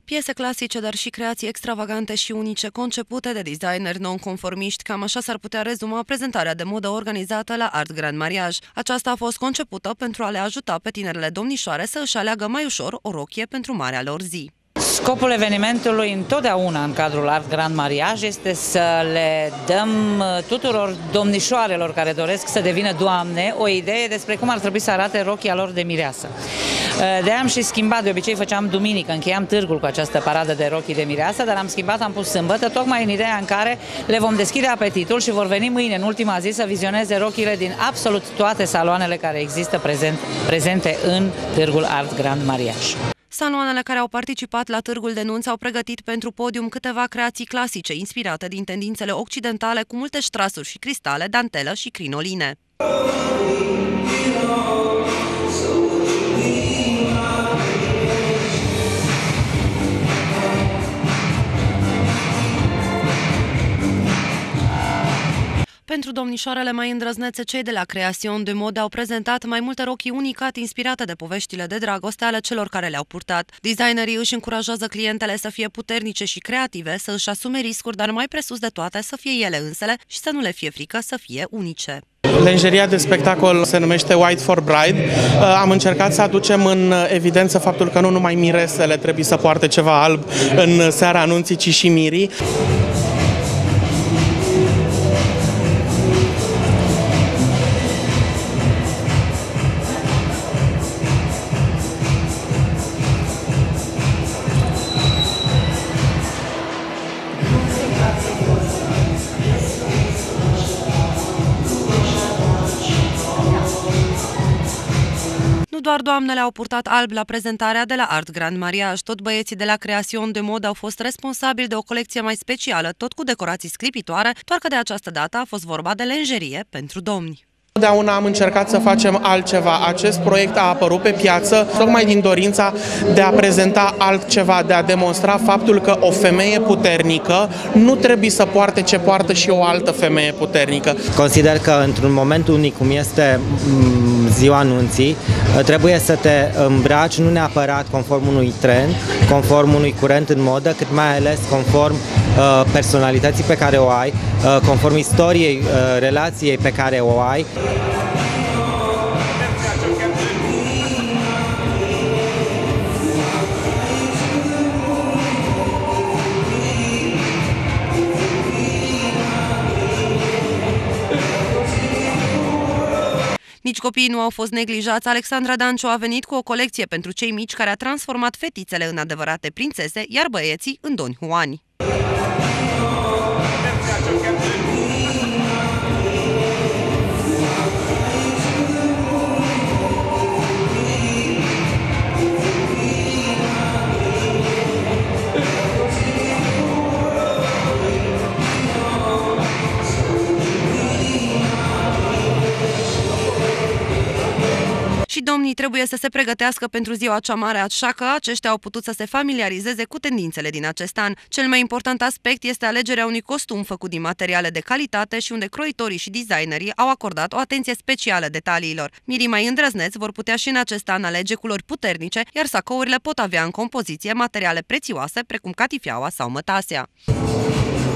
Piese clasice, dar și creații extravagante și unice, concepute de designeri non-conformiști, cam așa s-ar putea rezuma prezentarea de modă organizată la Art Grand Mariage. Aceasta a fost concepută pentru a le ajuta pe tinerele domnișoare să își aleagă mai ușor o rochie pentru marea lor zi. Scopul evenimentului întotdeauna în cadrul Art Grand Mariage este să le dăm tuturor domnișoarelor care doresc să devină doamne o idee despre cum ar trebui să arate rochia lor de mireasă. De-aia am și schimbat, de obicei făceam duminică, încheiam târgul cu această paradă de rochii de mireasă, dar am schimbat, am pus sâmbătă, tocmai în ideea în care le vom deschide apetitul și vor veni mâine, în ultima zi, să vizioneze rochile din absolut toate saloanele care există prezente în târgul Art Grand Mariage. Saloanele care au participat la târgul de nunți au pregătit pentru podium câteva creații clasice, inspirate din tendințele occidentale, cu multe ștrasuri și cristale, dantelă și crinoline. Pentru domnișoarele mai îndrăznețe, cei de la Creation de Mode au prezentat mai multe rochii unicate inspirate de poveștile de dragoste ale celor care le-au purtat. Designerii își încurajează clientele să fie puternice și creative, să își asume riscuri, dar mai presus de toate să fie ele însele și să nu le fie frică să fie unice. Lenjeria de spectacol se numește White for Bride. Am încercat să aducem în evidență faptul că nu numai miresele trebuie să poarte ceva alb în seara anunții, ci și mirii. Nu doar doamnele au purtat alb la prezentarea de la Art Grand Mariage, tot băieții de la Creation de Mode au fost responsabili de o colecție mai specială, tot cu decorații sclipitoare, doar că de această dată a fost vorba de lenjerie pentru domni. Totdeauna am încercat să facem altceva. Acest proiect a apărut pe piață tocmai din dorința de a prezenta altceva, de a demonstra faptul că o femeie puternică nu trebuie să poarte ce poartă și o altă femeie puternică. Consider că într-un moment unic cum este ziua anunții, trebuie să te îmbraci nu neapărat conform unui trend, conform unui curent în modă, cât mai ales conform personalității pe care o ai, conform istoriei relației pe care o ai. Nici copiii nu au fost neglijați. Alexandra Danciu a venit cu o colecție pentru cei mici care a transformat fetițele în adevărate prințese, iar băieții în Don Juani. Și domnii trebuie să se pregătească pentru ziua cea mare, așa că aceștia au putut să se familiarizeze cu tendințele din acest an. Cel mai important aspect este alegerea unui costum făcut din materiale de calitate și unde croitorii și designerii au acordat o atenție specială detaliilor. Mirii mai îndrăzneți vor putea și în acest an alege culori puternice, iar sacourile pot avea în compoziție materiale prețioase, precum catifeaua sau mătasea.